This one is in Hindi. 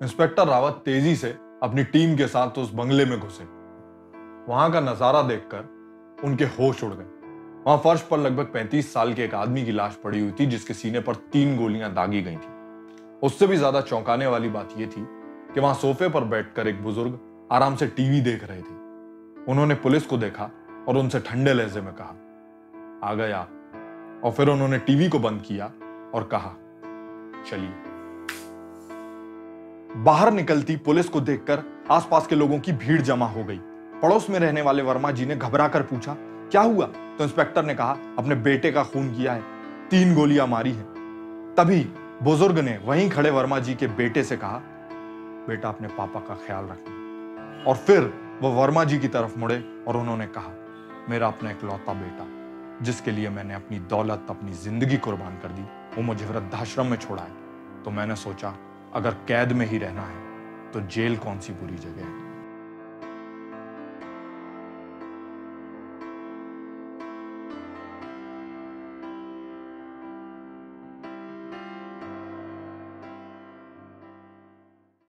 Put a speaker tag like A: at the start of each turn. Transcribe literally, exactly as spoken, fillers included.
A: इंस्पेक्टर रावत तेजी से अपनी टीम के साथ उस बंगले में घुसे। वहां का नजारा देखकर उनके होश उड़ गए। वहां फर्श पर लगभग पैंतीस साल के एक आदमी की लाश पड़ी हुई थी, जिसके सीने पर तीन गोलियां दागी गई थी। उससे भी ज्यादा चौंकाने वाली बात यह थी कि वहां सोफे पर बैठकर एक बुजुर्ग आराम से टीवी देख रहे थे। उन्होंने पुलिस को देखा और उनसे ठंडे लहजे में कहा, आ गए आप। और फिर उन्होंने टीवी को बंद किया और कहा, चलिए। बाहर निकलती पुलिस को देखकर आसपास के लोगों की भीड़ जमा हो गई। पड़ोस में रहने वाले वर्मा जी ने घबराकर पूछा, क्या हुआ? तो इंस्पेक्टर ने कहा, अपने बेटे का खून किया है, तीन गोलियां मारी हैं। तभी बुजुर्ग ने वहीं खड़े वर्मा जी के बेटे से कहा, बेटा अपने पापा का ख्याल रखना। और फिर वो वर्मा जी की तरफ मुड़े और उन्होंने कहा, मेरा अपना इकलौता बेटा, जिसके लिए मैंने अपनी दौलत, अपनी जिंदगी कुर्बान कर दी, वो मुझे वृद्धाश्रम में छोड़ा है। तो मैंने सोचा, अगर कैद में ही रहना है तो जेल कौन सी बुरी जगह है।